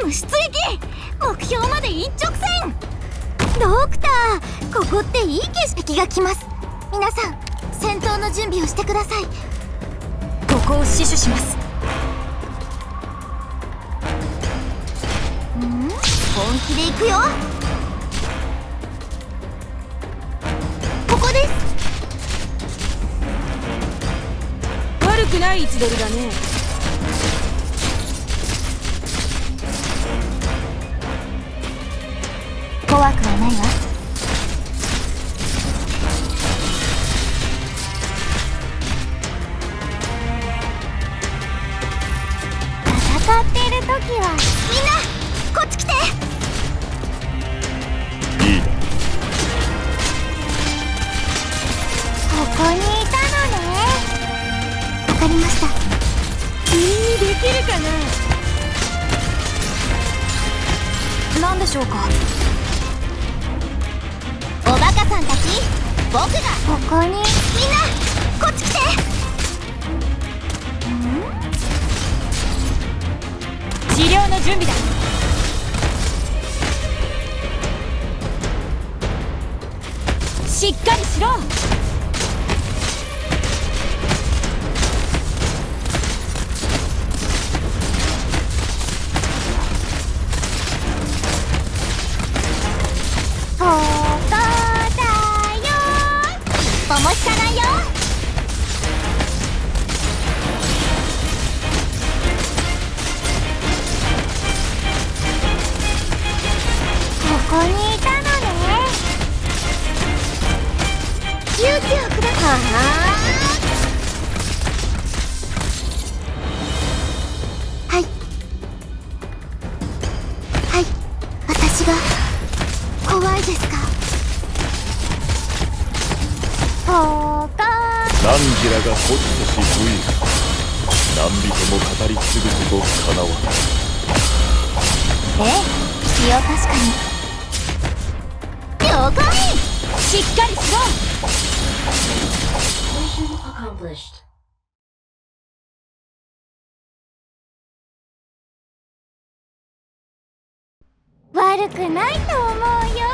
ム出撃。目標まで一直線。ドクター、ここっていい景色が来ます。皆さん戦闘の準備をしてください。ここを死守します。本気で行くよ。ここです。 悪くない位置取りだね。 怖くはないわ。戦っている時はみんなこっち来て。 いいね。 ここにいたのね。わかりました。 できるかな。 何でしょうか。おバカさんたち、僕がここに。みんなこっち来て。 治療の準備だ。しっかりしろ。 ここだよ。一歩も引かないよ。ここにいたのね。勇気をください。はいはい、私が怖いですか。ここ何時らがホッとし不意、何人も語り継ぐことかなわない。 ええ、気を確かに。了解。 しっかりしろ。 悪くないと思うよ。